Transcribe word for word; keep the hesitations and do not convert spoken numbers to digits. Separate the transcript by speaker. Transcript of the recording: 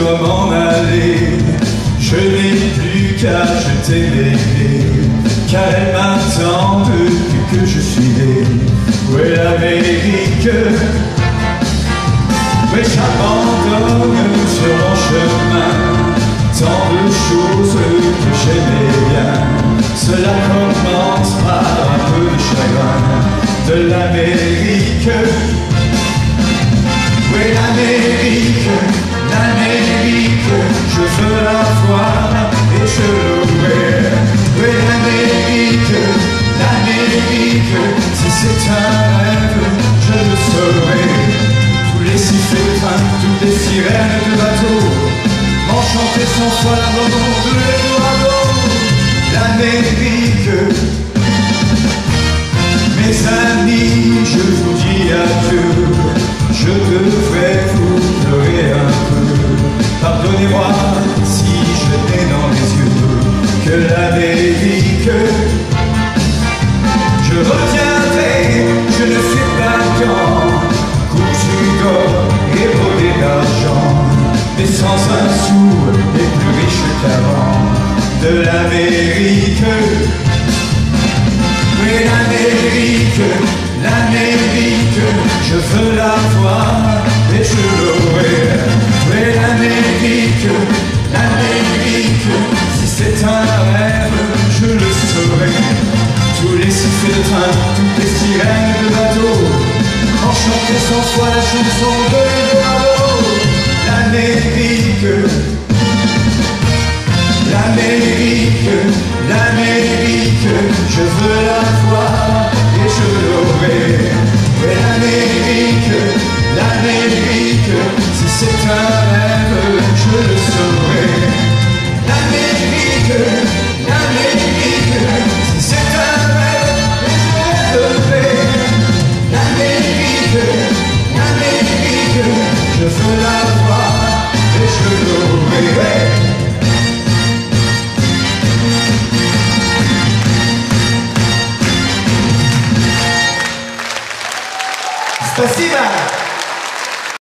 Speaker 1: dois m'en aller. Je n'ai plus qu'à jeter mes clés, car elle m'attend depuis que je suis né. Où est l'Amérique? Oui, j'abandonne sur mon chemin tant de choses que j'aimais bien. Cela commence par un peu de chagrin de l'Amérique. Oui, l'Amérique, l'Amérique, je veux la voir et je l'aurai. Oui, l'Amérique, l'Amérique, si c'est un rêve, je le saurai. Tous les sifflets de train, toutes les sirènes de bateau m'ont chanté cent fois l'abandon de l'Eldorado. L'Amérique, mes amis, je vous dis adieu. Je devrais vous pleurer un peu. Pardonnez-moi si je n'ai dans les yeux que l'Amérique. Je reviendrai, je ne sais pas quand, cousu d'or et brodé d'argent, mais sans un sou et plus riche qu'avant. De l'Amérique, oui, l'Amérique, l'Amérique, je veux la voir et je l'aurai. Oui, l'Amérique, l'Amérique, si c'est un rêve, je le saurai. Tous les sifflets de train, toutes les sirènes de bateau ont chanté cent fois la chanson de l'Eldorado. L'Amérique,